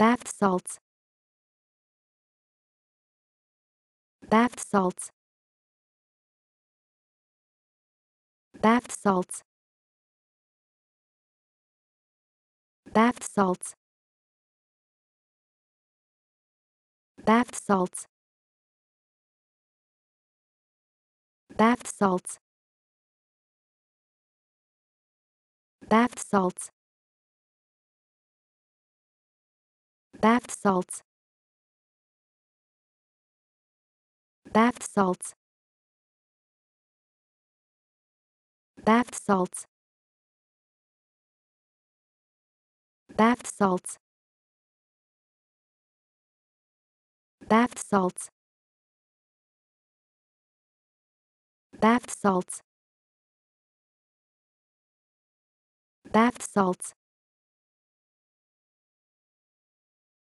bath salts, bath salts, bath salts, bath salts, bath salts, bath salts, bath salts, bath salts, bath salts, bath salts, bath salts, bath salts, bath salts, bath salts,